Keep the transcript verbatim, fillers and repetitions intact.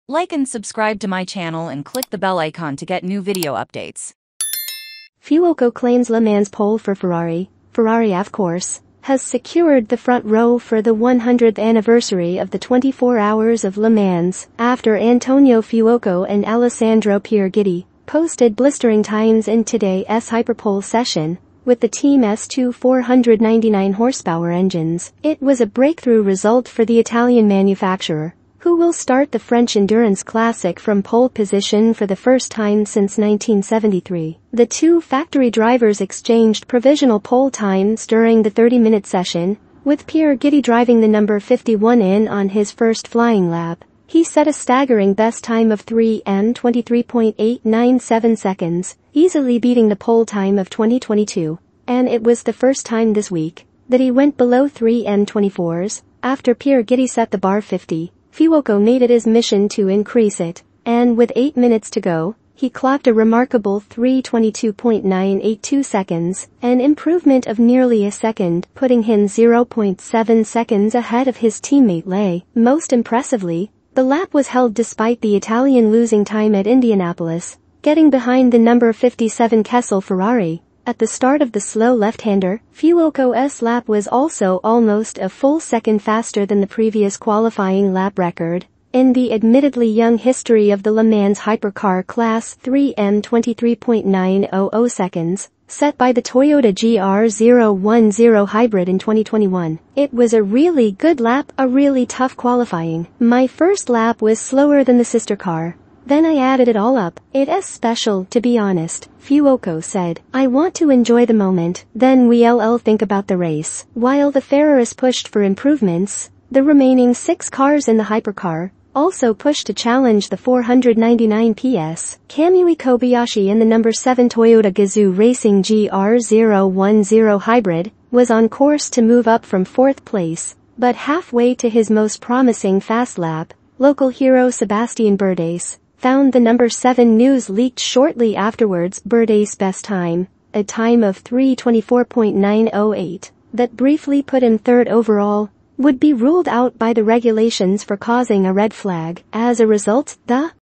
Like and subscribe to my channel and click the bell icon to get new video updates. Fuoco claims Le Mans pole for Ferrari, Ferrari A F Corse, has secured the front row for the one hundredth anniversary of the twenty-four hours of Le Mans, after Antonio Fuoco and Alessandro Pier Guidi posted blistering times in today's Hyperpole session. With the team's two four hundred ninety-nine horsepower engines, it was a breakthrough result for the Italian manufacturer, who will start the French Endurance Classic from pole position for the first time since nineteen seventy-three. The two factory drivers exchanged provisional pole times during the thirty-minute session, with Pier Guidi driving the number fifty-one in on his first flying lap. He set a staggering best time of three and twenty-three point eight nine seven seconds, easily beating the pole time of twenty twenty-two, and it was the first time this week that he went below three and twenty-fours, after Pier Guidi set the bar fifty. Fuoco made it his mission to increase it, and with eight minutes to go, he clocked a remarkable three twenty-two point nine eight two seconds, an improvement of nearly a second, putting him zero point seven seconds ahead of his teammate Loup. Most impressively, the lap was held despite the Italian losing time at Indianapolis, getting behind the number fifty-seven Kessel Ferrari. At the start of the slow left-hander, Fuoco's lap was also almost a full second faster than the previous qualifying lap record in the admittedly young history of the Le Mans hypercar class, three and twenty-three point nine zero zero seconds, set by the Toyota G R zero one zero hybrid in twenty twenty-one. It was a really good lap, a really tough qualifying. My first lap was slower than the sister car. Then I added it all up. It's special, to be honest, Fuoco said. I want to enjoy the moment, then we'll think about the race. While the Ferraris pushed for improvements, the remaining six cars in the hypercar also pushed to challenge the four hundred ninety-nine P S. Kamui Kobayashi in the number seven Toyota Gazoo Racing G R zero one zero hybrid was on course to move up from fourth place, but halfway to his most promising fast lap, local hero Sébastien Bourdais found the number seven news leaked shortly afterwards. Bourdais' best time, a time of three twenty-four point nine zero eight, that briefly put him third overall, would be ruled out by the regulations for causing a red flag. As a result, the